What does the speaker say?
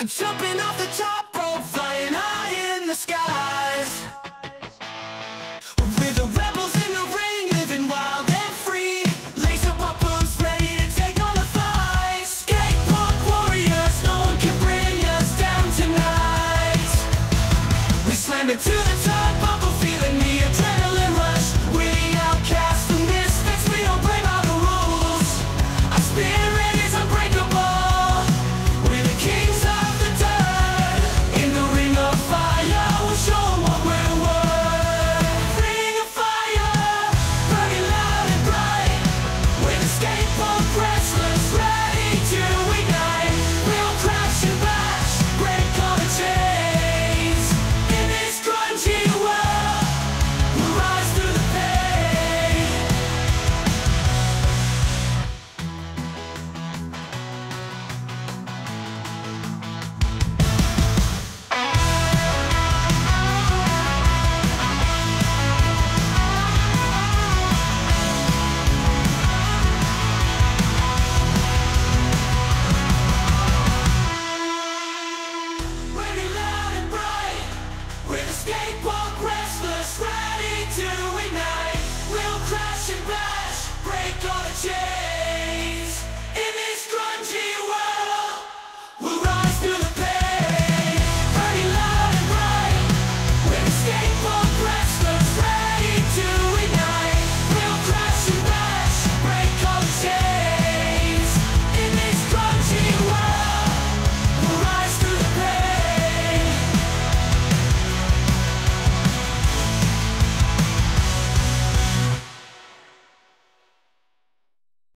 Jumping off the top rope, flying high in the skies. We're the rebels in the ring, living wild and free. Lace up our boots, ready to take on the fight. Skateboard warriors, no one can bring us down tonight. We slam it to the